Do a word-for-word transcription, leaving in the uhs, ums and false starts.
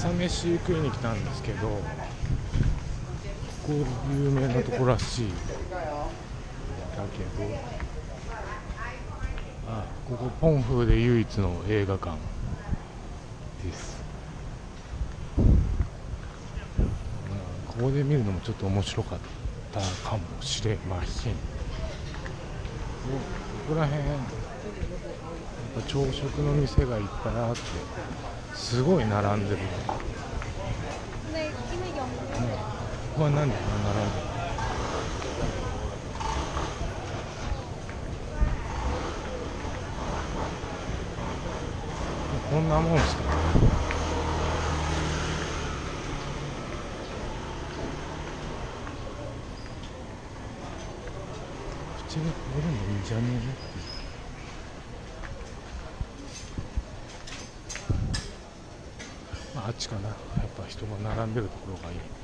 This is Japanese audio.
朝飯食いに来たんですけど、ここ有名なとこらしいだけど、あ、ここポンフで唯一の映画館です。ここで見るのもちょっと面白かったかもしれません。ここら辺やっぱ朝食の店がいっぱいあってすごい並んでる。ここは何で並んでる？こんなもんですかね。口がこれでもいいんじゃねえって、まあ、あっちかな。やっぱ人が並んでるところがいい。